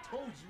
Told you.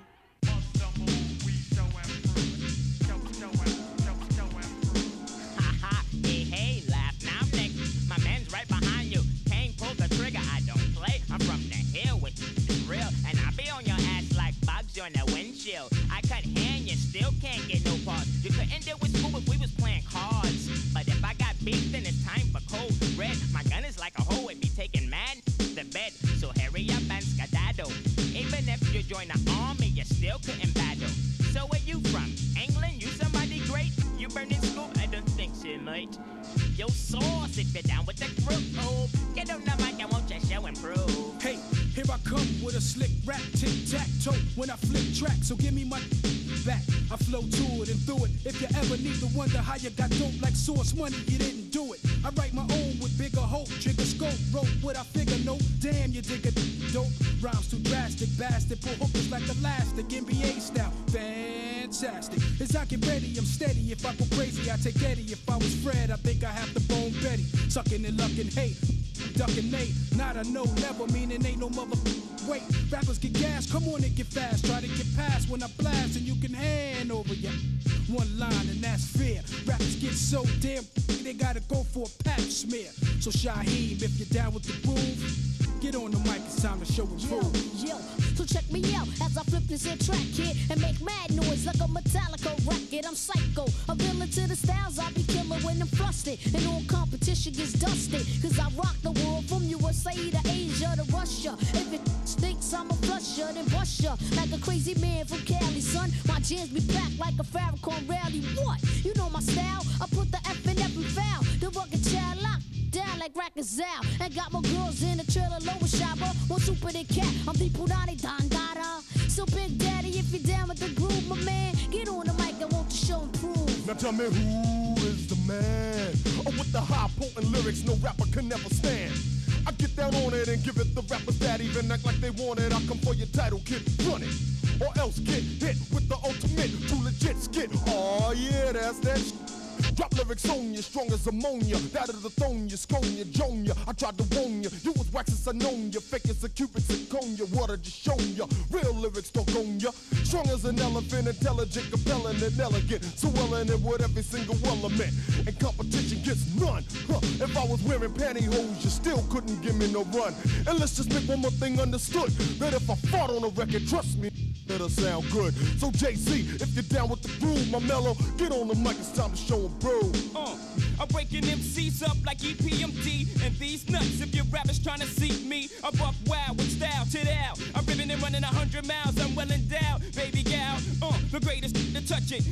Haha, hey, hey, laugh now, Nick. My man's right behind you. Kane pulled the trigger, I don't play. I'm from the hill with it's real. And I be on your ass like bugs on the windshield. I cut hand, you still can't get no pause. You couldn't deal with school if we was playing cards. But if I got beef, then it's time for cold red. My gun is like a hoe, it be taking mad the bed. So hurry up and skedaddle. Even if you join the army, you still couldn't battle. So where you from? England? You somebody great? You burning school? I don't think so, mate. Yo, sauce, if you're down with the group, oh, get on the mic, I want your show improve. Hey, here I come with a slick rap, tic-tac-toe when I flip track, so give me my back. I flow to it and through it. If you ever need to wonder how you got dope like Source Money, you didn't do it. I write my own with bigger hope, trigger scope, rope what I figure, no, damn you dig it, dope. Rhymes too drastic, bastard, pull hookers like elastic, NBA style, fantastic. As I get ready, I'm steady. If I go crazy, I take Eddie. If I was Fred, I think I have to bone Betty. Sucking and lucking, hate, ducking Nate. Not a no, never meaning ain't no mother. Wait, rappers get gas, come on and get fast. Try to get past when I blast, and you can hand over ya. One line, and that's fair. Rappers get so damn, they gotta go for a pap smear. So Shaheem, if you're down with the groove, get on the mic, it's time to show and prove. Yo, so check me out as I flip this here track here and make mad noise like a Metallica record. I'm psycho, a villain to the styles I be killing when I'm flustered. And all competition gets dusted, cause I rock the world from USA to Asia to Russia. If it stinks, I'm a flusher, then bust ya like a crazy man from Cali, son. My jams be packed like a Farrakhan rally. What? You know my style? I put the F in every foul. The rugged child locked down like Rackers out. And got my girls in the trailer, lower shopper. More super than cat, I'm the Purani Dandara. So Big Daddy, if you're down with the groove, my man, get on the mic, I want to show and prove. Now tell me who is the man? Oh, with the high potent lyrics no rapper can never stand. I get down on it and give it the rappers that even act like they want it. I come for your title, kid, run it. Or else get hit with the ultimate, too legit skit. Oh yeah, that's that shit. Drop lyrics on you, strong as ammonia. That of the thone you, scone you, joan you. I tried to warn you, you was wax as I known you. Fake as a cupid zirconia, water just shown you. Real lyrics don't own you. Strong as an elephant, intelligent, compelling and elegant. So well in it with every single element. And competition gets none. If I was wearing pantyhose, you still couldn't give me no run. And let's just make one more thing understood. That if I fought on a record, trust me, it'll sound good. So JC, if you're down with the groove, my mellow, get on the mic, it's time to show 'em bro. I'm breaking MCs up like EPMD and these nuts. If your rappers trying to see me, I buck wild with style to the out. I'm ripping and running 100 miles, I'm well endowed, baby gal. The greatest to touch it.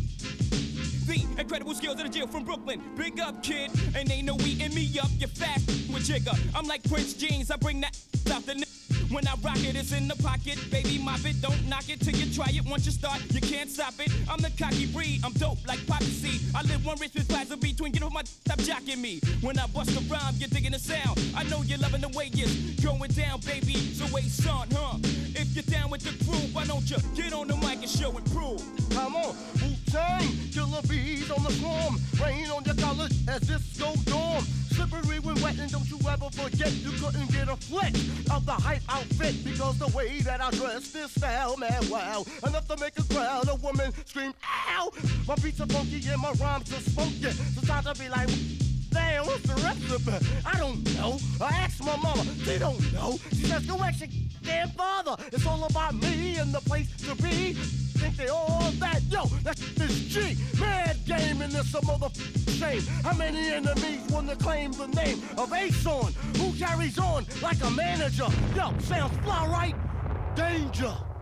The incredible skills of the Jill from Brooklyn. Big up, kid, and ain't no eating me up. You're fast with jigger. I'm like Prince Jeans, I bring that out the when I rock it, it's in the pocket. Baby, mop it, don't knock it till you try it. Once you start, you can't stop it. I'm the cocky breed, I'm dope like Poppy Seed. I live one Richmond Plaza between, get off my stop jocking me. When I bust a rhyme, you're digging the sound. I know you're loving the way it's going down, baby. So wait, son, if you're down with the groove, why don't you get on the mic and show and prove? Come on, Wu-Tang, killer bees on the swarm. Rain on your college as disco dorm. Slippery when wet, and don't you ever forget you couldn't get a flick of the hype outfit because the way that I dress this style, man, wow, enough to make a crowd of women scream, ow! My beats are funky and my rhymes are spunky. So time to be like, damn, what's the recipe? I don't know. I asked my mama, she don't know. She says, go ask your damn father. It's all about me and the place to be. Think they all that? Yo, that's this G. Mad game in this a motherfucking shame. How many enemies wanna claim the name of Ace-On? Who carries on like a manager? Yo, sounds fly right? Danger.